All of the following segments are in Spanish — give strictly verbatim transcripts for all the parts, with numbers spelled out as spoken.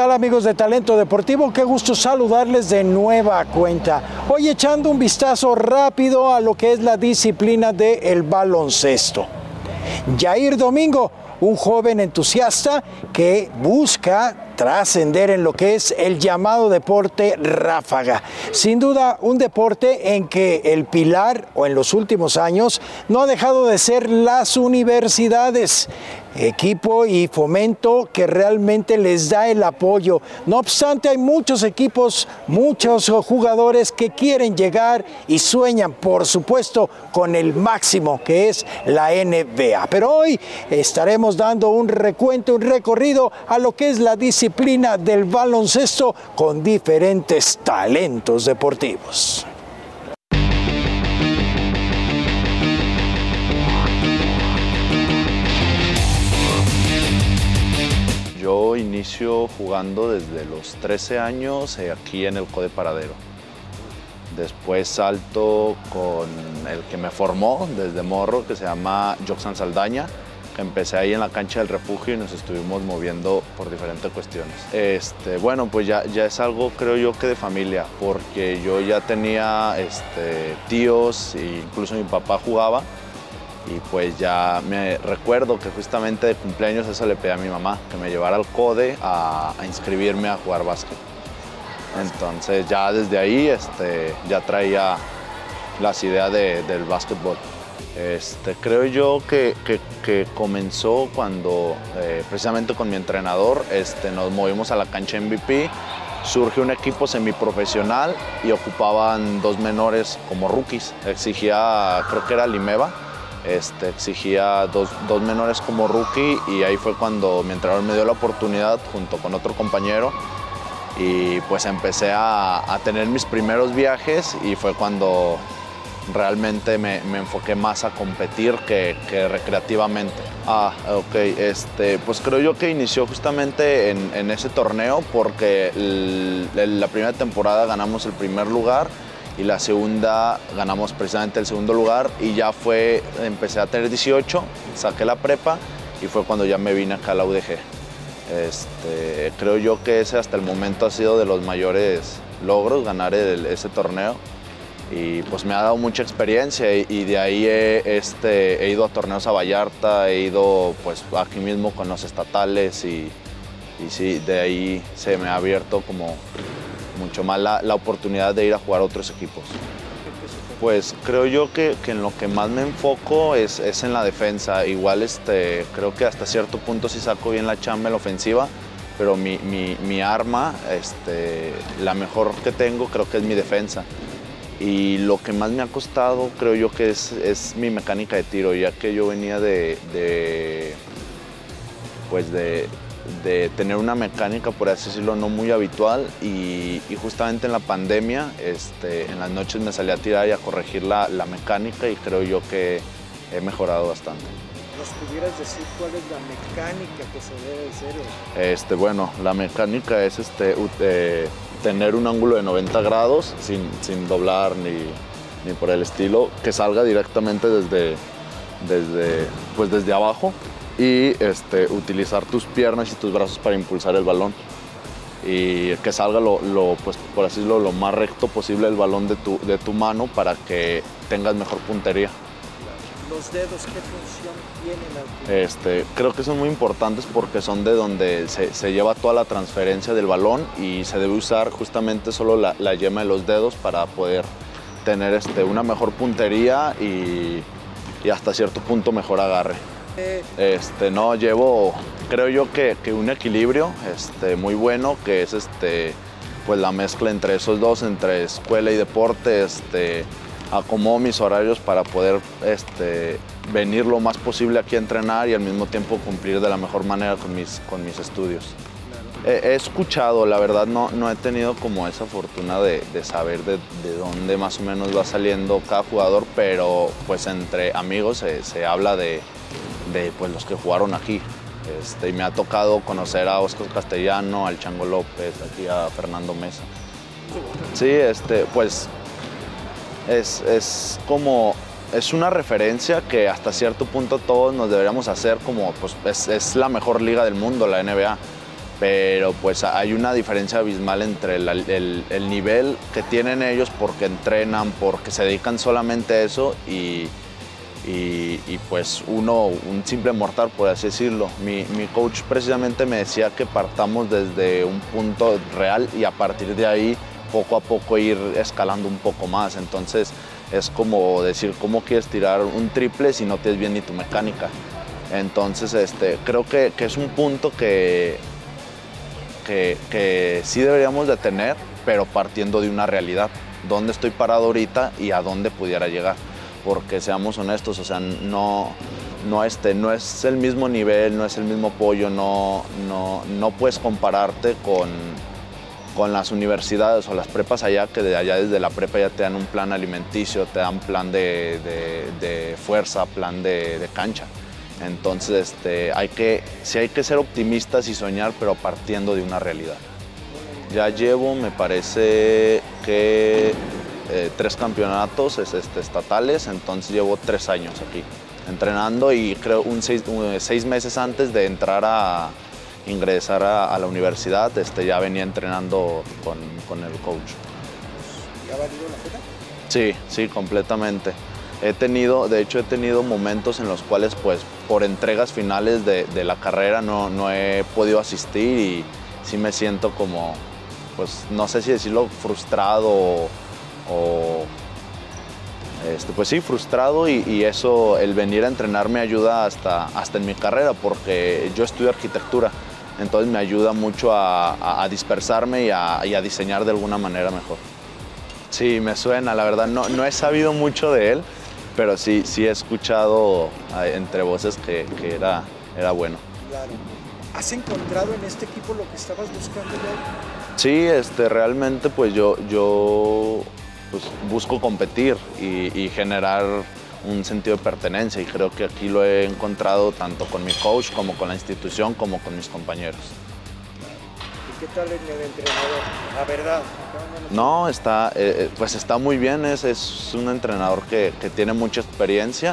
tal, amigos de Talento Deportivo? Qué gusto saludarles de nueva cuenta. Hoy echando un vistazo rápido a lo que es la disciplina del baloncesto. Yair Domingo, un joven entusiasta que busca trascender en lo que es el llamado deporte ráfaga. Sin duda, un deporte en que el pilar, o en los últimos años, no ha dejado de ser las universidades. Equipo y fomento que realmente les da el apoyo. No obstante, hay muchos equipos, muchos jugadores que quieren llegar y sueñan, por supuesto, con el máximo que es la N B A. Pero hoy estaremos dando un recuento, un recorrido a lo que es la disciplina del baloncesto con diferentes talentos deportivos. Yo inicio jugando desde los trece años eh, aquí en el Code Paradero. Después salto con el que me formó desde morro, que se llama Joxan Saldaña, que empecé ahí en la cancha del Refugio y nos estuvimos moviendo por diferentes cuestiones. Este, bueno, pues ya, ya es algo, creo yo, que de familia, porque yo ya tenía este, tíos e incluso mi papá jugaba. Y pues ya me recuerdo que justamente de cumpleaños eso le pedí a mi mamá, que me llevara al Code a, a inscribirme a jugar básquet. Entonces ya desde ahí este, ya traía las ideas de, del básquetbol. Este, creo yo que, que, que comenzó cuando eh, precisamente con mi entrenador este, nos movimos a la cancha M V P, surge un equipo semiprofesional y ocupaban dos menores como rookies. Exigía, creo que era Limeva. Este, exigía dos, dos menores como rookie y ahí fue cuando mi entrenador me dio la oportunidad junto con otro compañero y pues empecé a, a tener mis primeros viajes y fue cuando realmente me, me enfoqué más a competir que, que recreativamente. Ah, ok, este, pues creo yo que inició justamente en, en ese torneo porque el, el, la primera temporada ganamos el primer lugar y la segunda ganamos precisamente el segundo lugar y ya fue, empecé a tener dieciocho, saqué la prepa y fue cuando ya me vine acá a la U D G. Este, creo yo que ese hasta el momento ha sido de los mayores logros, ganar el, ese torneo y pues me ha dado mucha experiencia y, y de ahí he, este, he ido a torneos a Vallarta, he ido pues aquí mismo con los estatales y, y sí, de ahí se me ha abierto como mucho más la, la oportunidad de ir a jugar a otros equipos. Pues creo yo que, que en lo que más me enfoco es, es en la defensa. Igual este, creo que hasta cierto punto sí saco bien la chamba en la ofensiva, pero mi, mi, mi arma, este, la mejor que tengo creo que es mi defensa. Y lo que más me ha costado creo yo que es, es mi mecánica de tiro, ya que yo venía de, de pues de, de tener una mecánica, por así decirlo, no muy habitual y, y justamente en la pandemia, este, en las noches me salí a tirar y a corregir la, la mecánica y creo yo que he mejorado bastante. ¿Nos pudieras decir cuál es la mecánica que se debe hacer? Este, bueno, la mecánica es este, eh, tener un ángulo de noventa grados sin, sin doblar ni, ni por el estilo, que salga directamente desde, desde, pues desde abajo. Y este, utilizar tus piernas y tus brazos para impulsar el balón y que salga lo, lo, pues, por así decirlo, lo más recto posible el balón de tu, de tu mano para que tengas mejor puntería. ¿Los dedos qué función tienen? Este, creo que son muy importantes porque son de donde se, se lleva toda la transferencia del balón y se debe usar justamente solo la, la yema de los dedos para poder tener este, una mejor puntería y, y hasta cierto punto mejor agarre. Este, no, llevo, creo yo que, que un equilibrio este, muy bueno, que es este, pues la mezcla entre esos dos, entre escuela y deporte. Este, acomodo mis horarios para poder este, venir lo más posible aquí a entrenar y al mismo tiempo cumplir de la mejor manera con mis, con mis estudios. He, he escuchado, la verdad no, no he tenido como esa fortuna de, de saber de, de dónde más o menos va saliendo cada jugador, pero pues entre amigos se, se habla de de pues, los que jugaron aquí. Este, y me ha tocado conocer a Oscar Castellano, al Chango López, aquí a Fernando Mesa. Sí, este, pues es, es como, es una referencia que hasta cierto punto todos nos deberíamos hacer como, pues es, es la mejor liga del mundo, la N B A. pero pues hay una diferencia abismal entre el, el, el nivel que tienen ellos porque entrenan, porque se dedican solamente a eso y, y, y pues uno, un simple mortal, por así decirlo. Mi, mi coach precisamente me decía que partamos desde un punto real y a partir de ahí poco a poco ir escalando un poco más. Entonces es como decir, ¿cómo quieres tirar un triple si no tienes bien ni tu mecánica? Entonces este, creo que, que es un punto que, que, que sí deberíamos de tener, pero partiendo de una realidad. ¿Dónde estoy parado ahorita y a dónde pudiera llegar? Porque seamos honestos, o sea, no, no, este, no es el mismo nivel, no es el mismo apoyo, no, no, no puedes compararte con, con las universidades o las prepas allá, que de allá desde la prepa ya te dan un plan alimenticio, te dan plan de, de, de fuerza, plan de, de cancha. Entonces, este, hay que, sí hay que ser optimistas y soñar, pero partiendo de una realidad. Ya llevo, me parece que eh, tres campeonatos este, estatales, entonces llevo tres años aquí entrenando y creo un seis, un, seis meses antes de entrar a ingresar a, a la universidad, este, ya venía entrenando con, con el coach. ¿Ya ha valido la pena? Sí, sí, completamente. He tenido, de hecho he tenido momentos en los cuales pues por entregas finales de, de la carrera no, no he podido asistir y sí me siento como, pues no sé si decirlo frustrado o, o este, pues sí, frustrado y, y eso, el venir a entrenar me ayuda hasta, hasta en mi carrera porque yo estudio arquitectura, entonces me ayuda mucho a, a, a dispersarme y a, y a diseñar de alguna manera mejor. Sí, me suena, la verdad no, no he sabido mucho de él, pero sí, sí he escuchado entre voces que, que era, era bueno. Claro. ¿Has encontrado en este equipo lo que estabas buscando ya? Sí, este, realmente pues yo, yo pues, busco competir y, y generar un sentido de pertenencia y creo que aquí lo he encontrado tanto con mi coach como con la institución como con mis compañeros. ¿Y qué tal en el entrenador? La verdad. No, está, eh, pues está muy bien, es, es un entrenador que, que tiene mucha experiencia,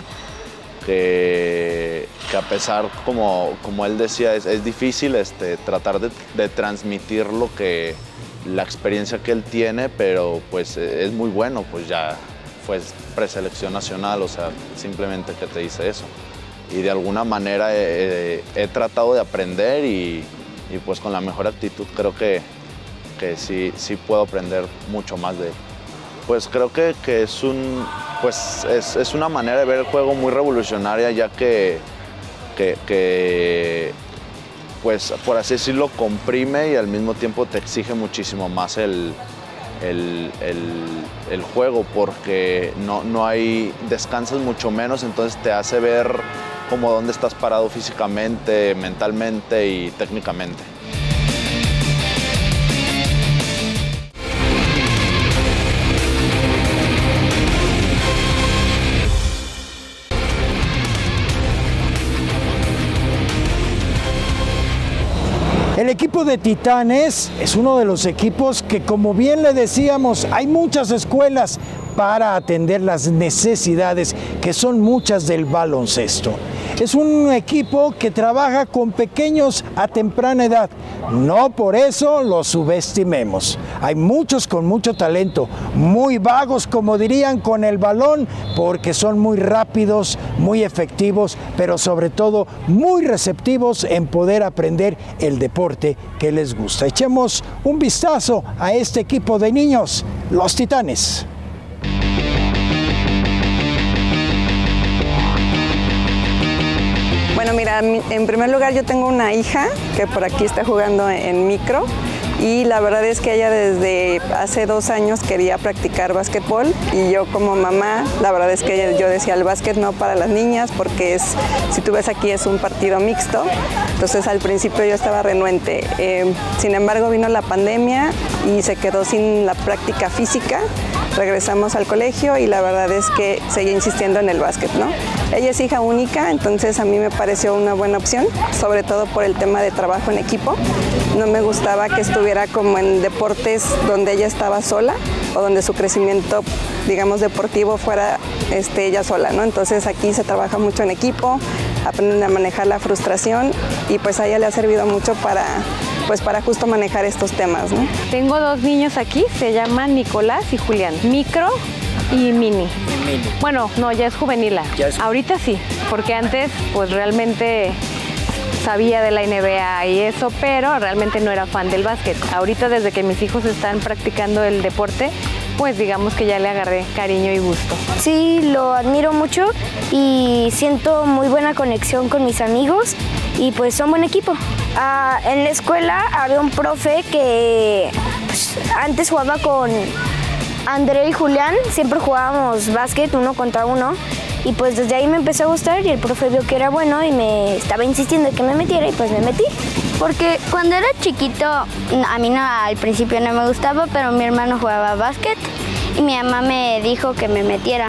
que, que a pesar, como, como él decía, es, es difícil este, tratar de, de transmitir lo que, la experiencia que él tiene, pero pues es muy bueno, pues ya fue preselección nacional, o sea, simplemente que te dice eso. Y de alguna manera he, he tratado de aprender y, y pues con la mejor actitud creo que que sí, sí puedo aprender mucho más de él. Pues creo que, que es, un, pues es, es una manera de ver el juego muy revolucionaria, ya que, que, que, pues por así decirlo, comprime y al mismo tiempo te exige muchísimo más el, el, el, el juego, porque no, no hay, descansas mucho menos, entonces te hace ver como dónde estás parado físicamente, mentalmente y técnicamente. El equipo de Titanes es uno de los equipos que, como bien le decíamos, hay muchas escuelas para atender las necesidades que son muchas del baloncesto. Es un equipo que trabaja con pequeños a temprana edad. No por eso los subestimemos. Hay muchos con mucho talento, muy vagos, como dirían, con el balón, porque son muy rápidos, muy efectivos, pero sobre todo muy receptivos en poder aprender el deporte que les gusta. Echemos un vistazo a este equipo de niños, los Titanes. Bueno, mira, en primer lugar yo tengo una hija que por aquí está jugando en micro y la verdad es que ella desde hace dos años quería practicar básquetbol y yo como mamá, la verdad es que yo decía el básquet no para las niñas porque es, si tú ves aquí es un partido mixto, entonces al principio yo estaba renuente. Eh, sin embargo vino la pandemia y se quedó sin la práctica física. Regresamos al colegio y la verdad es que seguí insistiendo en el básquet, ¿no? Ella es hija única, entonces a mí me pareció una buena opción, sobre todo por el tema de trabajo en equipo. No me gustaba que estuviera como en deportes donde ella estaba sola o donde su crecimiento, digamos, deportivo fuera este, ella sola, ¿no? Entonces aquí se trabaja mucho en equipo, aprenden a manejar la frustración y pues a ella le ha servido mucho para pues para justo manejar estos temas, ¿no? Tengo dos niños aquí, se llaman Nicolás y Julián, micro y mini. Y mini. Bueno, no, ya es juvenil. Ya es... Ahorita sí, porque antes pues realmente sabía de la N B A y eso, pero realmente no era fan del básquet. Ahorita desde que mis hijos están practicando el deporte, pues digamos que ya le agarré cariño y gusto. Sí, lo admiro mucho y siento muy buena conexión con mis amigos y pues son buen equipo. Ah, en la escuela había un profe que pues, antes jugaba con André y Julián, siempre jugábamos básquet uno contra uno. Y pues desde ahí me empezó a gustar y el profe vio que era bueno y me estaba insistiendo en que me metiera y pues me metí. Porque cuando era chiquito, a mí no, al principio no me gustaba, pero mi hermano jugaba básquet y mi mamá me dijo que me metiera.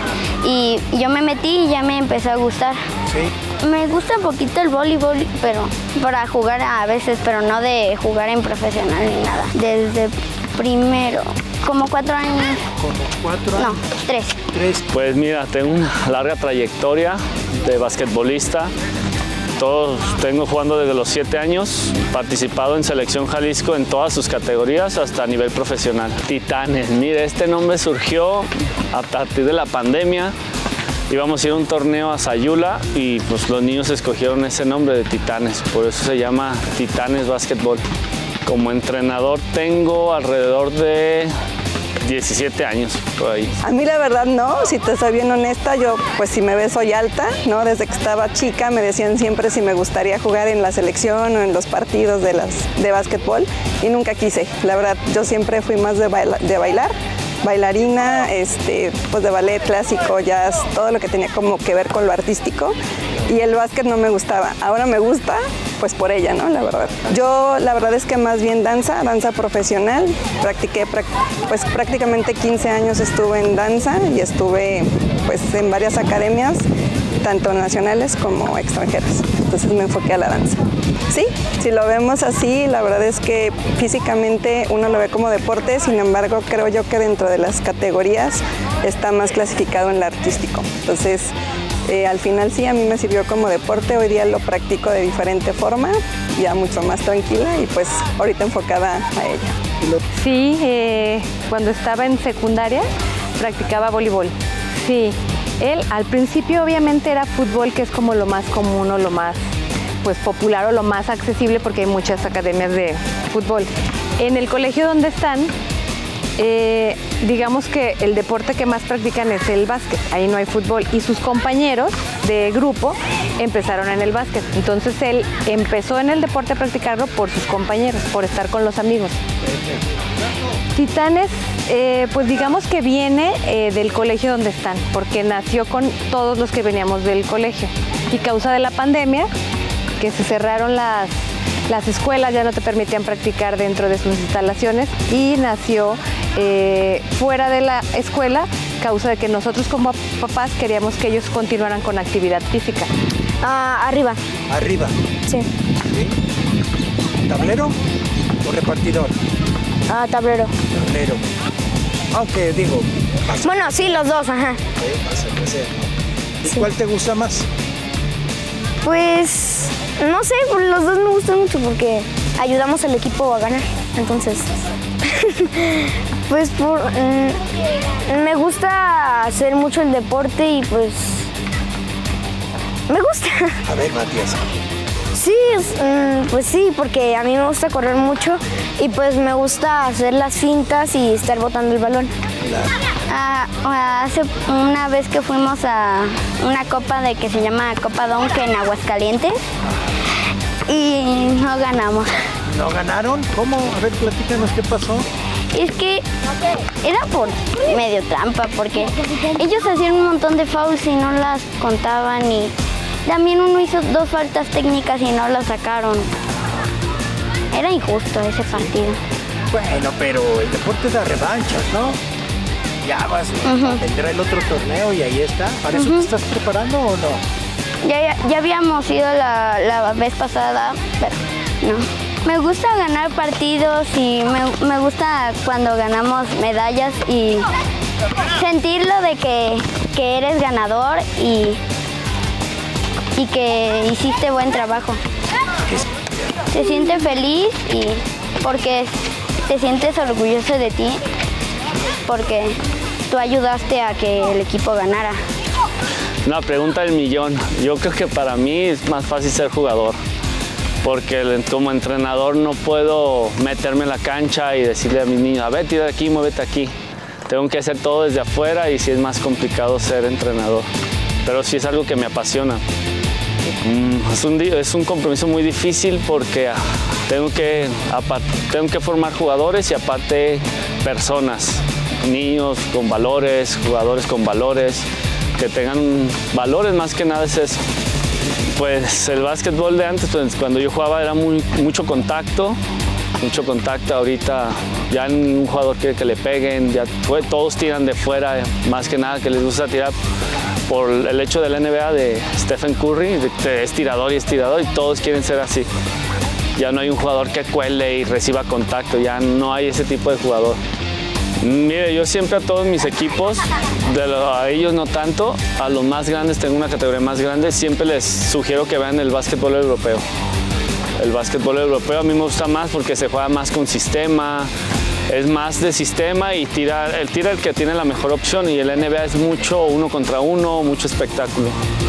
Y yo me metí y ya me empezó a gustar. Sí. Me gusta un poquito el voleibol, pero para jugar a veces, pero no de jugar en profesional ni nada. Desde primero, como cuatro años. ¿Como cuatro años? No, tres. Tres. Pues mira, tengo una larga trayectoria de basquetbolista. Todos tengo jugando desde los siete años, participado en Selección Jalisco en todas sus categorías hasta a nivel profesional. Titanes, mire, este nombre surgió a partir de la pandemia. Íbamos a ir a un torneo a Sayula y pues los niños escogieron ese nombre de Titanes, por eso se llama Titanes Básquetbol. Como entrenador tengo alrededor de diecisiete años, por ahí. A mí la verdad no, si te soy bien honesta, yo pues si me ves soy alta, ¿no? Desde que estaba chica me decían siempre si me gustaría jugar en la selección o en los partidos de, las, de básquetbol y nunca quise. La verdad, yo siempre fui más de, baila, de bailar, bailarina, este, pues de ballet clásico, jazz, todo lo que tenía como que ver con lo artístico y el básquet no me gustaba. Ahora me gusta, pues por ella, ¿no? La verdad. Yo la verdad es que más bien danza, danza profesional. Practiqué, pues prácticamente quince años estuve en danza y estuve pues en varias academias, tanto nacionales como extranjeras. Entonces me enfoqué a la danza. Sí, si lo vemos así, la verdad es que físicamente uno lo ve como deporte, sin embargo creo yo que dentro de las categorías está más clasificado en el artístico. Entonces, Eh, al final sí, a mí me sirvió como deporte, hoy día lo practico de diferente forma, ya mucho más tranquila y pues ahorita enfocada a ella. Sí, eh, cuando estaba en secundaria practicaba voleibol. Sí, él al principio obviamente era fútbol, que es como lo más común o lo más pues, popular o lo más accesible porque hay muchas academias de fútbol. En el colegio donde están, Eh, digamos que el deporte que más practican es el básquet, ahí no hay fútbol y sus compañeros de grupo empezaron en el básquet, entonces él empezó en el deporte a practicarlo por sus compañeros, por estar con los amigos. Titanes, eh, pues digamos que viene eh, del colegio donde están, porque nació con todos los que veníamos del colegio y causa de la pandemia, que se cerraron las Las escuelas ya no te permitían practicar dentro de sus instalaciones y nació eh, fuera de la escuela, causa de que nosotros como papás queríamos que ellos continuaran con actividad física. Ah, arriba. Arriba. Sí. ¿Sí? ¿Tablero o repartidor? Ah, tablero. Tablero. Aunque digo... Pasa. Bueno, sí, los dos, ajá. Sí, pasa que sea, ¿no? ¿Y Sí. cuál te gusta más? Pues, no sé, los dos me gustan mucho porque ayudamos al equipo a ganar. Entonces, pues por, mm, me gusta hacer mucho el deporte y pues me gusta. A ver, Matías. Sí, mm, pues sí, porque a mí me gusta correr mucho y pues me gusta hacer las fintas y estar botando el balón. Ah, hace una vez que fuimos a una copa de que se llama Copa Dunk en Aguascalientes y no ganamos. ¿No ganaron? ¿Cómo? A ver, platícanos qué pasó. Es que era por medio trampa, porque ellos hacían un montón de fouls y no las contaban y también uno hizo dos faltas técnicas y no las sacaron. Era injusto ese partido. Bueno, pero el deporte da revanchas, ¿no? Ya vas, uh-huh. vendrá el otro torneo y ahí está. ¿Para uh-huh. eso te estás preparando o no? Ya, ya, ya habíamos ido la, la vez pasada, pero no. Me gusta ganar partidos y me, me gusta cuando ganamos medallas y sentirlo de que, que eres ganador y, y que hiciste buen trabajo. Que se siente feliz y porque te sientes orgulloso de ti, porque tú ayudaste a que el equipo ganara. Una pregunta del millón. Yo creo que para mí es más fácil ser jugador, porque como entrenador no puedo meterme en la cancha y decirle a mis niños, a ver, tira de aquí, muévete aquí. Tengo que hacer todo desde afuera y sí es más complicado ser entrenador, pero sí es algo que me apasiona. Es un, es un compromiso muy difícil porque tengo que, tengo que formar jugadores y aparte personas, niños con valores, jugadores con valores, que tengan valores, más que nada es eso. Pues el básquetbol de antes, pues, cuando yo jugaba era muy, mucho contacto, mucho contacto. Ahorita ya un jugador quiere que le peguen, ya todos tiran de fuera, más que nada que les gusta tirar por el hecho de la N B A de Stephen Curry, de, es tirador y es tirador y todos quieren ser así. Ya no hay un jugador que cuele y reciba contacto, ya no hay ese tipo de jugador. Mire, yo siempre a todos mis equipos, de lo, a ellos no tanto, a los más grandes, tengo una categoría más grande, siempre les sugiero que vean el básquetbol europeo. El básquetbol europeo a mí me gusta más porque se juega más con sistema, es más de sistema y tira, el tira el que tiene la mejor opción y el N B A es mucho uno contra uno, mucho espectáculo.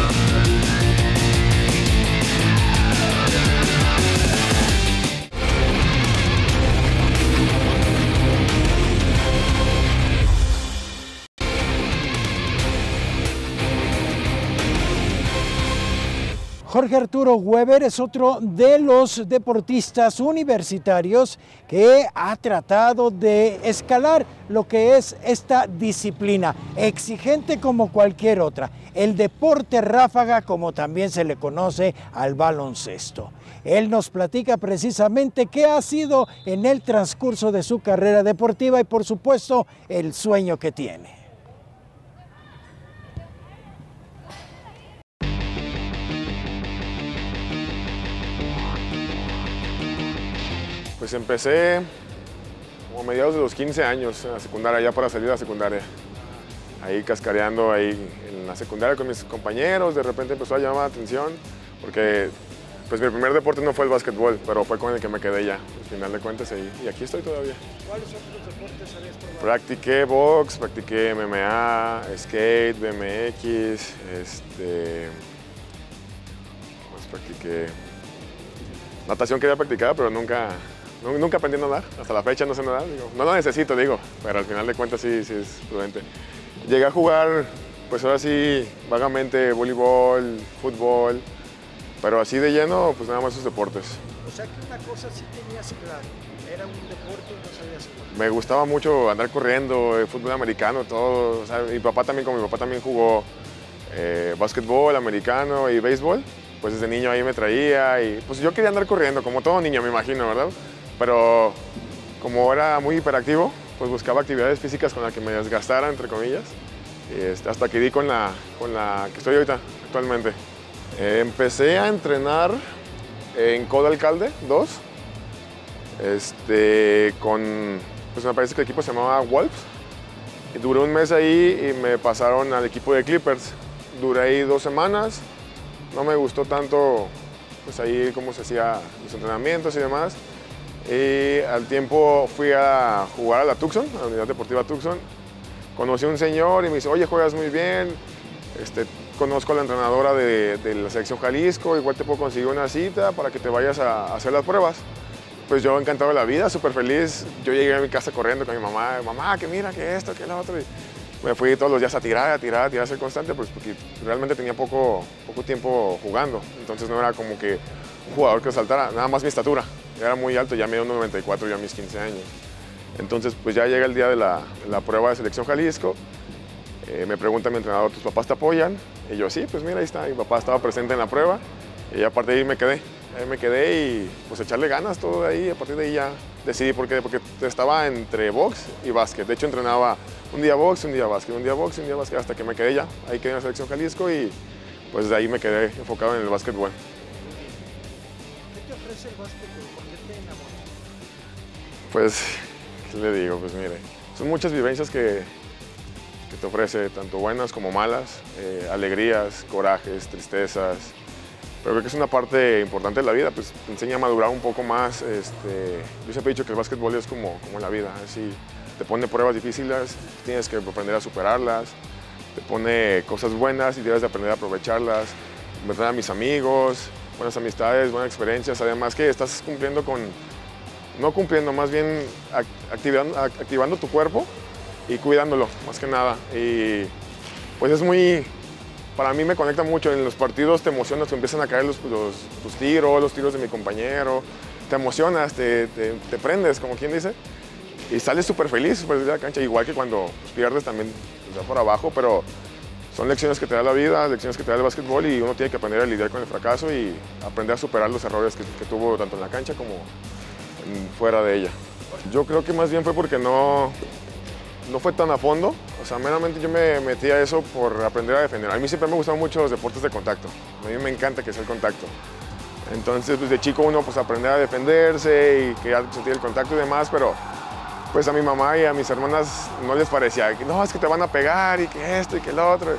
Jorge Arturo Weber es otro de los deportistas universitarios que ha tratado de escalar lo que es esta disciplina, exigente como cualquier otra, el deporte ráfaga, como también se le conoce al baloncesto. Él nos platica precisamente qué ha sido en el transcurso de su carrera deportiva y, por supuesto, el sueño que tiene. Pues empecé como a mediados de los quince años en la secundaria, ya para salir a la secundaria. Ahí cascareando ahí en la secundaria con mis compañeros, de repente empezó a llamar la atención porque pues mi primer deporte no fue el básquetbol, pero fue con el que me quedé ya, al final de cuentas, ahí, y aquí estoy todavía. ¿Cuáles otros deportes habías probado? Practiqué box, practiqué M M A, skate, B M X, este, pues practiqué natación, quería practicar, pero nunca, nunca aprendí a nadar, hasta la fecha no sé nadar, digo, no lo necesito, digo, pero al final de cuentas sí, sí es prudente. Llegué a jugar, pues ahora sí, vagamente voleibol, fútbol, pero así de lleno, pues nada más esos deportes. O sea que una cosa sí tenías claro, era un deporte y no sabías jugar. Me gustaba mucho andar corriendo, el fútbol americano, todo. O sea, mi papá también, como mi papá también jugó eh, básquetbol, americano y béisbol, pues desde niño ahí me traía y pues yo quería andar corriendo, como todo niño me imagino, ¿verdad? Pero como era muy hiperactivo, pues buscaba actividades físicas con las que me desgastara, entre comillas, y este, hasta que di con la, con la que estoy ahorita, actualmente. Eh, empecé a entrenar en Codo Alcalde dos, este, con, pues me parece que el equipo se llamaba Wolves. Y duré un mes ahí y me pasaron al equipo de Clippers. Duré ahí dos semanas, no me gustó tanto pues ahí cómo se hacía los entrenamientos y demás. Y al tiempo fui a jugar a la Tucson, a la Unidad Deportiva Tucson. Conocí a un señor y me dice, oye, juegas muy bien. Este, conozco a la entrenadora de, de la selección Jalisco, igual te puedo conseguir una cita para que te vayas a, a hacer las pruebas. Pues yo encantado de la vida, súper feliz. Yo llegué a mi casa corriendo con mi mamá, mamá, que mira, que esto, que lo otro. Y me fui todos los días a tirar, a tirar, a tirar, a ser constante, pues porque realmente tenía poco, poco tiempo jugando. Entonces no era como que un jugador que saltara, nada más mi estatura. Era muy alto, ya medía uno noventa y cuatro ya a mis quince años. Entonces pues ya llega el día de la, la prueba de selección Jalisco. Eh, me pregunta mi entrenador, ¿tus papás te apoyan? Y yo, sí, pues mira, ahí está, mi papá estaba presente en la prueba. Y a partir de ahí me quedé, ahí me quedé y pues echarle ganas todo de ahí. A partir de ahí ya decidí por qué, porque estaba entre box y básquet. De hecho entrenaba un día box, un día básquet, un día box, un día básquet, hasta que me quedé ya. Ahí quedé en la selección Jalisco y pues de ahí me quedé enfocado en el básquetbol. ¿Qué te ofrece el básquetbol? ¿Por qué te enamoró? Pues, ¿qué le digo? Pues mire, son muchas vivencias que, que te ofrece, tanto buenas como malas, eh, alegrías, corajes, tristezas. pero creo que es una parte importante de la vida, pues te enseña a madurar un poco más. Este, yo siempre he dicho que el básquetbol es como, como la vida, así, te pone pruebas difíciles, tienes que aprender a superarlas, te pone cosas buenas y debes de aprender a aprovecharlas, meter a mis amigos, buenas amistades, buenas experiencias, además que estás cumpliendo con, no cumpliendo, más bien activando, activando tu cuerpo y cuidándolo, más que nada. Y pues es muy, para mí me conecta mucho, en los partidos te emocionas, te empiezan a caer los, los, tus tiros, los tiros de mi compañero, te emocionas, te, te, te prendes, como quien dice, y sales súper feliz, súper feliz de la cancha, igual que cuando pues, pierdes también te da por abajo, pero son lecciones que te da la vida, lecciones que te da el básquetbol y uno tiene que aprender a lidiar con el fracaso y aprender a superar los errores que, que tuvo tanto en la cancha como en, fuera de ella. Yo creo que más bien fue porque no, no fue tan a fondo, o sea, meramente yo me metí a eso por aprender a defender. A mí siempre me gustaron mucho los deportes de contacto, a mí me encanta que sea el contacto. Entonces, pues de chico uno pues aprender a defenderse y que sentir el contacto y demás, pero pues a mi mamá y a mis hermanas no les parecía que no, es que te van a pegar y que esto y que lo otro.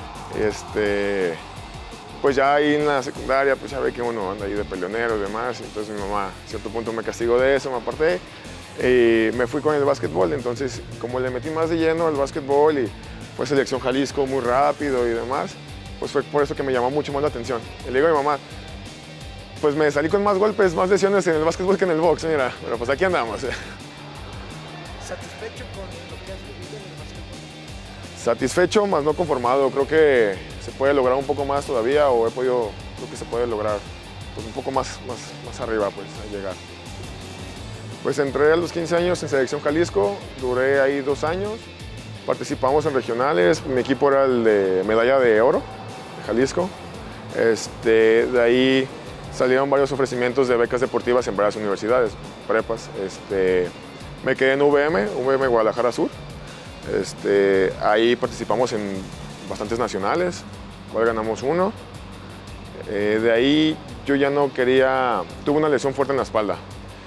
Este, pues ya ahí en la secundaria, pues ya ve que uno anda ahí de peleonero y demás, entonces mi mamá a cierto punto me castigó de eso, me aparté y me fui con el básquetbol. Entonces, como le metí más de lleno al básquetbol y fue selección Jalisco muy rápido y demás, pues fue por eso que me llamó mucho más la atención. Y le digo a mi mamá, pues me salí con más golpes, más lesiones en el básquetbol que en el box, mira, pero pues aquí andamos. ¿Satisfecho con lo que has vivido en el básquetbol? Satisfecho, más no conformado. Creo que se puede lograr un poco más todavía, o he podido, creo que se puede lograr pues, un poco más, más, más arriba, pues, a llegar. Pues entré a los quince años en Selección Jalisco, duré ahí dos años, participamos en regionales, mi equipo era el de medalla de oro de Jalisco. Este, de ahí salieron varios ofrecimientos de becas deportivas en varias universidades, prepas. Este, Me quedé en U V M, U V M Guadalajara Sur. Este, ahí participamos en bastantes nacionales, cual ganamos uno. Eh, de ahí yo ya no quería, tuve una lesión fuerte en la espalda,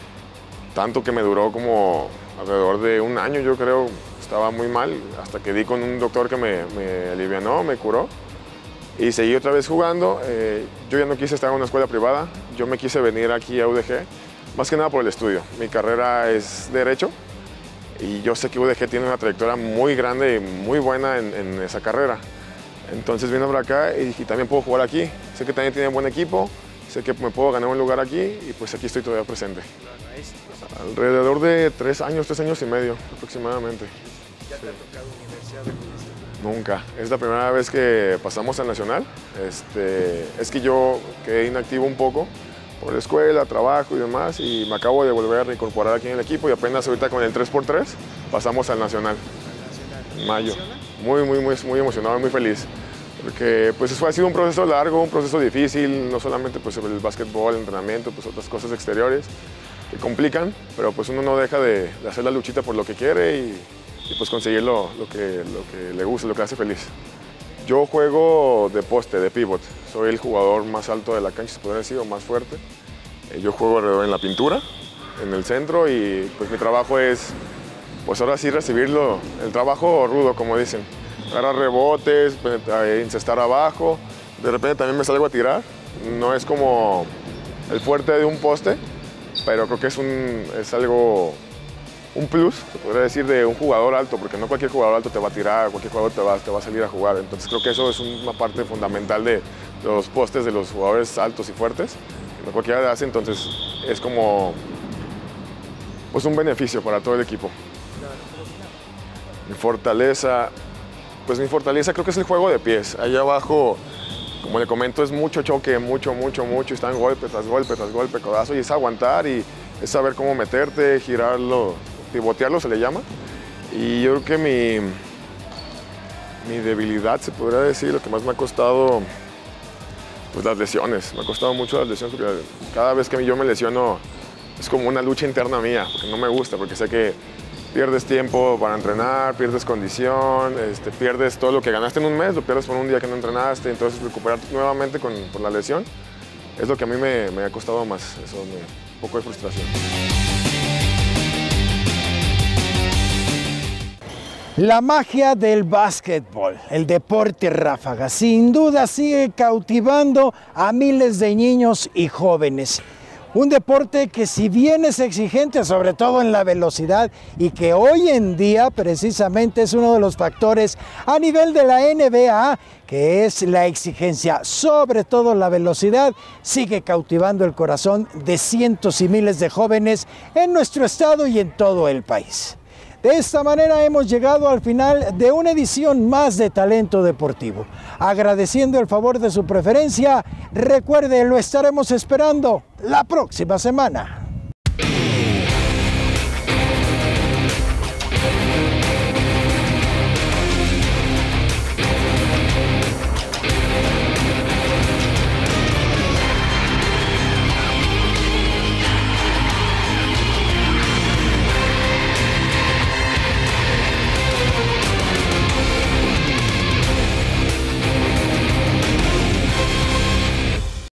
tanto que me duró como alrededor de un año, yo creo, estaba muy mal, hasta que di con un doctor que me, me alivianó, me curó. Y seguí otra vez jugando. Eh, yo ya no quise estar en una escuela privada, yo me quise venir aquí a U D G. Más que nada por el estudio. Mi carrera es Derecho y yo sé que U D G tiene una trayectoria muy grande y muy buena en, en esa carrera. Entonces vine por acá y dije, también puedo jugar aquí. Sé que también tiene buen equipo, sé que me puedo ganar un lugar aquí y pues aquí estoy todavía presente. Alrededor de tres años, tres años y medio aproximadamente. ¿Ya te ha tocado Universidad de Jalisco? Nunca. Es la primera vez que pasamos al Nacional. Este, es que yo quedé inactivo un poco por la escuela, trabajo y demás, y me acabo de volver a reincorporar aquí en el equipo y apenas ahorita con el tres por tres pasamos al Nacional, en mayo. Muy, muy, muy, muy emocionado, muy feliz, porque pues fue, ha sido un proceso largo, un proceso difícil, no solamente pues, el básquetbol, el entrenamiento, pues otras cosas exteriores que complican, pero pues uno no deja de, de hacer la luchita por lo que quiere y, y pues conseguir lo, lo, que, lo que le gusta, lo que hace feliz. Yo juego de poste, de pivot. Soy el jugador más alto de la cancha, se podría decir, o más fuerte. Yo juego alrededor en la pintura, en el centro, y pues mi trabajo es, pues ahora sí recibirlo, el trabajo rudo, como dicen. Agarrar rebotes, incestar abajo, de repente también me salgo a tirar. No es como el fuerte de un poste, pero creo que es, un, es algo, un plus, se podría decir, de un jugador alto, porque no cualquier jugador alto te va a tirar, cualquier jugador te va, te va a salir a jugar. Entonces creo que eso es una parte fundamental de, de los postes de los jugadores altos y fuertes, que no cualquiera hace, entonces es como pues un beneficio para todo el equipo. Mi fortaleza, pues mi fortaleza creo que es el juego de pies. Allá abajo, como le comento, es mucho choque, mucho, mucho, mucho, están golpe tras golpe, tras golpe, codazo, y es aguantar y es saber cómo meterte, girarlo, pivotearlo se le llama. Y yo creo que mi, mi debilidad, se podría decir, lo que más me ha costado, pues las lesiones. Me ha costado mucho las lesiones porque cada vez que yo me lesiono es como una lucha interna mía, porque no me gusta, porque sé que pierdes tiempo para entrenar, pierdes condición, este, pierdes todo lo que ganaste en un mes, lo pierdes por un día que no entrenaste, entonces recuperar nuevamente con, por la lesión es lo que a mí me, me ha costado más, eso me, un poco de frustración. La magia del básquetbol, el deporte ráfaga, sin duda sigue cautivando a miles de niños y jóvenes. Un deporte que si bien es exigente, sobre todo en la velocidad, y que hoy en día precisamente es uno de los factores a nivel de la N B A, que es la exigencia, sobre todo la velocidad, sigue cautivando el corazón de cientos y miles de jóvenes en nuestro estado y en todo el país. De esta manera hemos llegado al final de una edición más de Talento Deportivo. Agradeciendo el favor de su preferencia, recuerde, lo estaremos esperando la próxima semana.